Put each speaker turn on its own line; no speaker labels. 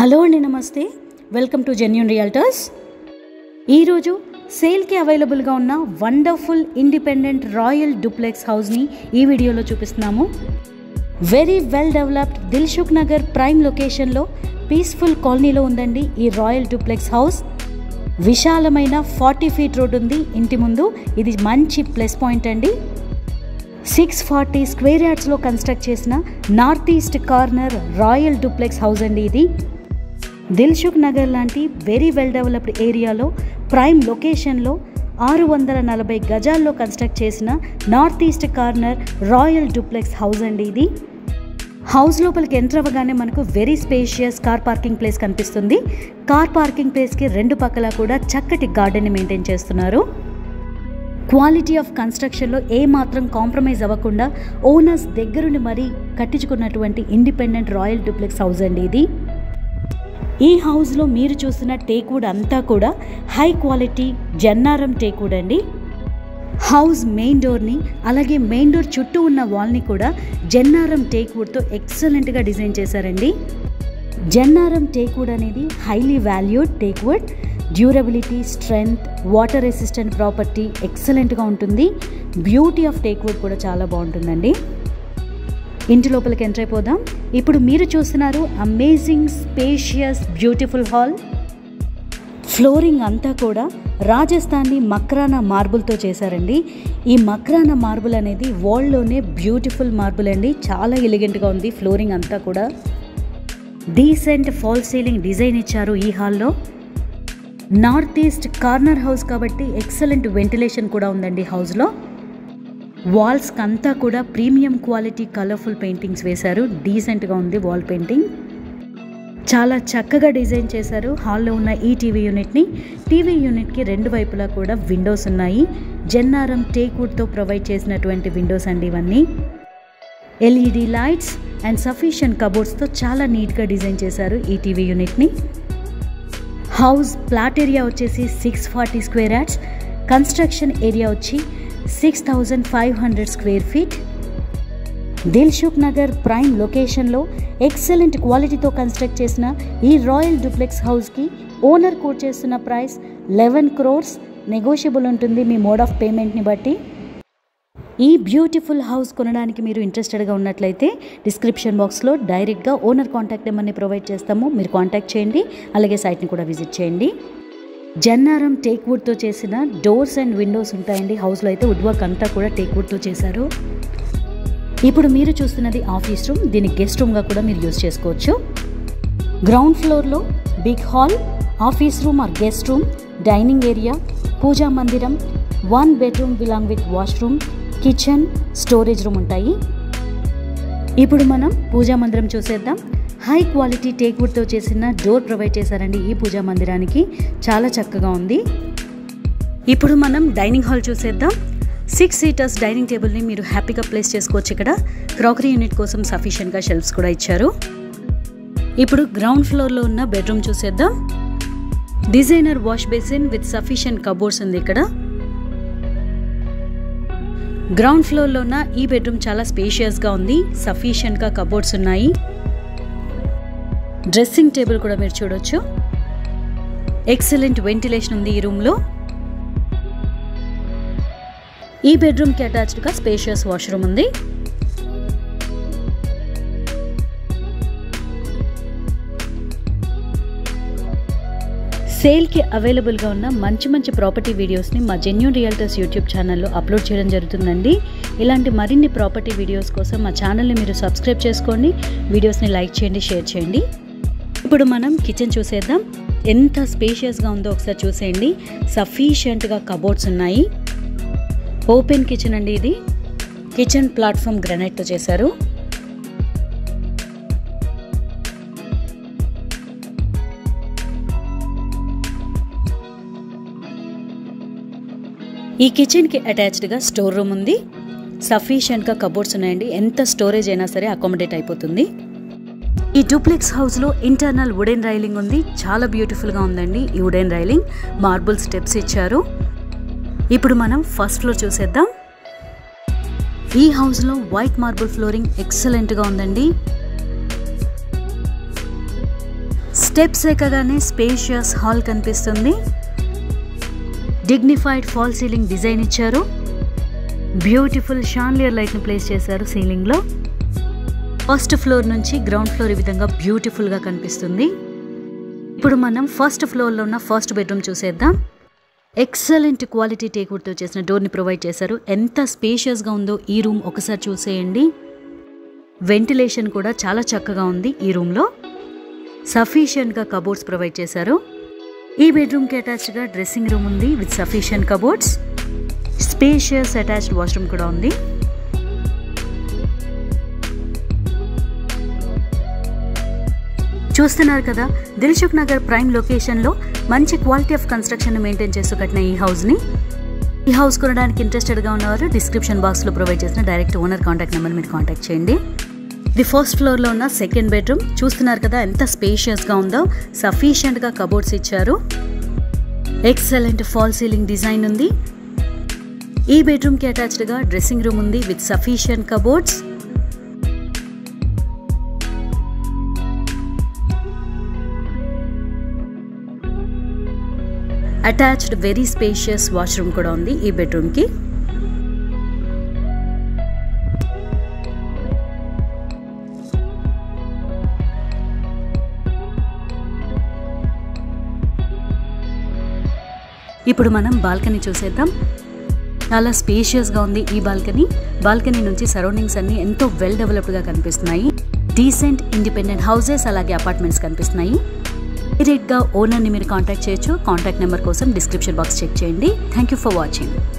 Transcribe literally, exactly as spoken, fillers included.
Hello అండి, నమస్తే. Welcome to genuine realtors. ఈరోజు సేల్కి అవైలబుల్గా ఉన్న వండర్ఫుల్ ఇండిపెండెంట్ రాయల్ డూప్లెక్స్ హౌస్ని ఈ వీడియోలో చూపిస్తున్నాము. Very well developed Dilsukh Nagar prime లొకేషన్లో పీస్ఫుల్ కాలనీలో ఉందండి ఈ రాయల్ డూప్లెక్స్ హౌస్. విశాలమైన ఫార్టీ ఫీట్ రోడ్ ఉంది ఇంటి ముందు. ఇది మంచి ప్లస్ పాయింట్ అండి. సిక్స్ ఫార్టీ స్క్వేర్ యార్డ్స్లో కన్స్ట్రక్ట్ చేసిన north east corner royal duplex house అండి ఇది. దిల్సుఖ్ నగర్ లాంటి వెరీ వెల్ డెవలప్డ్ ఏరియాలో ప్రైమ్ లొకేషన్లో ఆరు వందల నలభై గజాల్లో కన్స్ట్రక్ట్ చేసిన north east corner royal duplex house అండి ఇది. హౌస్ లోపలికి ఎంటర్ అవ్వగానే మనకు very spacious car parking place కనిపిస్తుంది. కార్ పార్కింగ్ ప్లేస్కి రెండు పక్కల కూడా చక్కటి గార్డెన్ని మెయింటైన్ చేస్తున్నారు. క్వాలిటీ ఆఫ్ కన్స్ట్రక్షన్లో ఏమాత్రం కాంప్రమైజ్ అవ్వకుండా ఓనర్స్ దగ్గరుండి మరీ కట్టించుకున్నటువంటి ఇండిపెండెంట్ రాయల్ డూప్లెక్స్ హౌస్ అండి ఇది. ఈ హౌస్లో మీరు చూస్తున్న టేక్వుడ్ అంతా కూడా హై క్వాలిటీ జన్నారం టేక్వుడ్ అండి. హౌస్ మెయిన్ డోర్ని అలాగే మెయిన్ డోర్ చుట్టూ ఉన్న వాల్ని కూడా జన్నారం టేక్వుడ్తో ఎక్సలెంట్గా డిజైన్ చేశారండి. జన్నారం టేక్వుడ్ అనేది highly valued teakwood. Durability, strength, water resistant property ఎక్సలెంట్గా ఉంటుంది. బ్యూటీ ఆఫ్ టేక్వుడ్ కూడా చాలా బాగుంటుందండి. ఇంటి లోపలికి ఎంటర్ అయిపోదాం. ఇప్పుడు మీరు చూస్తున్నారు amazing spacious beautiful hall. Flooring అంతా కూడా రాజస్థానీ మక్రానా మార్బుల్తో చేశారండి. ఈ మక్రానా మార్బుల్ అనేది వరల్డ్లోనే బ్యూటిఫుల్ మార్బుల్ అండి. చాలా ఎలిగెంట్గా ఉంది. ఫ్లోరింగ్ అంతా కూడా డీసెంట్ ఫాల్ సీలింగ్ డిజైన్ ఇచ్చారు ఈ హాల్లో. నార్త్ ఈస్ట్ కార్నర్ హౌస్ కాబట్టి ఎక్సలెంట్ వెంటిలేషన్ కూడా ఉందండి హౌస్లో. వాల్స్కి అంతా కూడా ప్రీమియం క్వాలిటీ కలర్ఫుల్ పెయింటింగ్స్ వేశారు. డీసెంట్గా ఉంది వాల్ పెయింటింగ్. చాలా చక్కగా డిజైన్ చేశారు హాల్లో ఉన్న ఈ టీవీ యూనిట్ని. టీవీ యూనిట్కి రెండు వైపులా కూడా విండోస్ ఉన్నాయి. జన్నారం టేక్వుడ్తో ప్రొవైడ్ చేసినటువంటి విండోస్ అండి ఇవన్నీ. ఎల్ఈడి లైట్స్ అండ్ సఫిషియంట్ కబోర్డ్స్తో చాలా నీట్గా డిజైన్ చేశారు ఈ టీవీ యూనిట్ని. హౌస్ ప్లాట్ ఏరియా వచ్చేసి six forty square yards. Construction area వచ్చి six thousand five hundred square feet. Dilsukh Nagar prime లొకేషన్లో ఎక్సలెంట్ క్వాలిటీతో కన్స్ట్రక్ట్ చేసిన ఈ రాయల్ డూప్లెక్స్ హౌస్కి ఓనర్ కోట్ చేస్తున్న ప్రైస్ లెవెన్ క్రోర్స్. నెగోషియబుల్ ఉంటుంది మీ మోడ్ ఆఫ్ పేమెంట్ని బట్టి. ఈ బ్యూటిఫుల్ హౌస్ కొనడానికి మీరు ఇంట్రెస్టెడ్గా ఉన్నట్లయితే డిస్క్రిప్షన్ బాక్స్లో డైరెక్ట్గా ఓనర్ కాంటాక్ట్ నెంబర్ని ప్రొవైడ్ చేస్తాము. మీరు కాంటాక్ట్ చేయండి. అలాగే సైట్ని కూడా విజిట్ చేయండి. జన్నారం టేక్వుడ్తో చేసిన డోర్స్ అండ్ విండోస్ ఉంటాయండి హౌస్లో. అయితే వుడ్ వర్క్ అంతా కూడా టేక్వుడ్తో చేశారు. ఇప్పుడు మీరు చూస్తున్నది ఆఫీస్ రూమ్. దీన్ని గెస్ట్ రూమ్గా కూడా మీరు యూజ్ చేసుకోవచ్చు. గ్రౌండ్ ఫ్లోర్లో big hall, office room or guest room, dining area, పూజా మందిరం, one bedroom belong with washroom, kitchen, storage room ఉంటాయి. ఇప్పుడు మనం పూజా మందిరం చూసేద్దాం. హై క్వాలిటీ టేక్వుడ్తో చేసిన డోర్ ప్రొవైడ్ చేశారండి ఈ పూజా మందిరానికి. చాలా చక్కగా ఉంది. ఇప్పుడు మనం డైనింగ్ హాల్ చూసేద్దాం. సిక్స్ సీటర్స్ డైనింగ్ టేబుల్ని మీరు హ్యాపీగా ప్లేస్ చేసుకోవచ్చు. ఇక్కడ క్రాకరీ యూనిట్ కోసం సఫిషియెంట్గా షెల్ఫ్స్ కూడా ఇచ్చారు. ఇప్పుడు గ్రౌండ్ ఫ్లోర్లో ఉన్న బెడ్రూమ్ చూసేద్దాం. Designer wash basin with sufficient cupboards ఉంది ఇక్కడ. గ్రౌండ్ ఫ్లోర్లో ఉన్న ఈ బెడ్రూమ్ చాలా స్పేషియస్గా ఉంది. సఫిషియెంట్గా కబోర్డ్స్ ఉన్నాయి. డ్రెస్సింగ్ టేబుల్ కూడా మీరు చూడొచ్చు. ఎక్సలెంట్ వెంటిలేషన్ ఉంది ఈ రూమ్లో. ఈ బెడ్రూమ్కి అటాచ్డ్గా స్పేషియస్ వాష్రూమ్ ఉంది. సేల్కి అవైలబుల్గా ఉన్న మంచి మంచి ప్రాపర్టీ వీడియోస్ని మా జెన్యూన్ రియల్టర్స్ యూట్యూబ్ ఛానల్లో అప్లోడ్ చేయడం జరుగుతుందండి. ఇలాంటి మరిన్ని ప్రాపర్టీ వీడియోస్ కోసం మా ఛానల్ని మీరు సబ్స్క్రైబ్ చేసుకోండి. వీడియోస్ని లైక్ చేయండి, షేర్ చేయండి. ఇప్పుడు మనం కిచెన్ చూసేద్దాం. ఎంత స్పేషియస్గా ఉందో ఒకసారి చూసేయండి. సఫిషియెంట్గా కబోర్డ్స్ ఉన్నాయి. ఓపెన్ కిచెన్ అండి ఇది. కిచెన్ ప్లాట్ఫామ్ గ్రానైట్తో చేశారు. ఈ కిచెన్కి అటాచ్డ్గా స్టోర్ రూమ్ ఉంది. సఫిషియెంట్గా కబోర్డ్స్ ఉన్నాయండి. ఎంత స్టోరేజ్ అయినా సరే అకామిడేట్ అయిపోతుంది. ఈ డూప్లెక్స్ హౌస్లో ఇంటర్నల్ వుడెన్ రైలింగ్ ఉంది. చాలా బ్యూటిఫుల్గా ఉందండి ఈ వుడెన్ రైలింగ్. మార్బుల్ స్టెప్స్ ఇచ్చారు. ఇప్పుడు మనం ఫస్ట్ ఫ్లోర్ చూసేద్దాం. ఈ హౌస్లో వైట్ మార్బుల్ ఫ్లోరింగ్ ఎక్సలెంట్గా ఉందండి. స్టెప్స్ ఎక్కగానే స్పేషియస్ హాల్ కనిపిస్తుంది. డిగ్నిఫైడ్ ఫాల్ సీలింగ్ డిజైన్ ఇచ్చారు. బ్యూటిఫుల్ షాన్లియర్ లైట్ని ప్లేస్ చేశారు సీలింగ్లో. ఫస్ట్ ఫ్లోర్ నుంచి గ్రౌండ్ ఫ్లోర్ ఈ విధంగా బ్యూటిఫుల్గా కనిపిస్తుంది. ఇప్పుడు మనం ఫస్ట్ ఫ్లోర్లో ఉన్న ఫస్ట్ బెడ్రూమ్ చూసేద్దాం. ఎక్సలెంట్ క్వాలిటీ టేక్వుడ్తో చేసిన డోర్ని ప్రొవైడ్ చేశారు. ఎంత స్పేషియస్గా ఉందో ఈ రూమ్ ఒకసారి చూసేయండి. వెంటిలేషన్ కూడా చాలా చక్కగా ఉంది ఈ రూమ్లో. సఫిషియెంట్గా కబోర్డ్స్ ప్రొవైడ్ చేశారు. ఈ బెడ్రూమ్కి అటాచ్డ్గా డ్రెస్సింగ్ రూమ్ ఉంది with sufficient cupboards. Spacious attached washroom కూడా ఉంది. చూస్తున్నారు కదా, దిల్సుఖ్ నగర్ ప్రైమ్ లొకేషన్లో మంచి క్వాలిటీ ఆఫ్ కన్స్ట్రక్షన్ మెయింటైన్ చేస్తూ కట్టిన ఈ హౌస్ని ఈ హౌస్ కొనడానికి ఇంట్రెస్టెడ్గా ఉన్నవారు డిస్క్రిప్షన్ బాక్స్లో ప్రొవైడ్ చేసిన డైరెక్ట్ ఓనర్ కాంటాక్ట్ నెంబర్ మీరు కాంటాక్ట్ చేయండి. ఇది ఫస్ట్ ఫ్లోర్లో ఉన్న సెకండ్ బెడ్రూమ్. చూస్తున్నారు కదా ఎంత స్పేషియస్గా ఉందో. సఫిషియెంట్గా కబోర్డ్స్ ఇచ్చారు. ఎక్సలెంట్ ఫాల్ సీలింగ్ డిజైన్ ఉంది. ఈ బెడ్రూమ్కి అటాచ్డ్గా డ్రెస్సింగ్ రూమ్ ఉంది with sufficient cupboards. Attached very spacious washroom కూడా ఉంది ఈ బెడ్రూమ్కి. ఇప్పుడు మనం బాల్కనీ చూసేద్దాం. చాలా స్పేషియస్గా ఉంది ఈ బాల్కనీ. బాల్కనీ నుంచి సరౌండింగ్స్ అన్ని ఎంతో వెల్ డెవలప్డ్గా కనిపిస్తున్నాయి. డీసెంట్ ఇండిపెండెంట్ హౌసెస్ అలాగే అపార్ట్మెంట్స్ కనిపిస్తున్నాయి. డైరెక్ట్గా ఓనర్ని మీరు కాంటాక్ట్ చేయొచ్చు. కాంటాక్ట్ నెంబర్ కోసం డిస్క్రిప్షన్ బాక్స్ చెక్ చేయండి. Thank you for watching.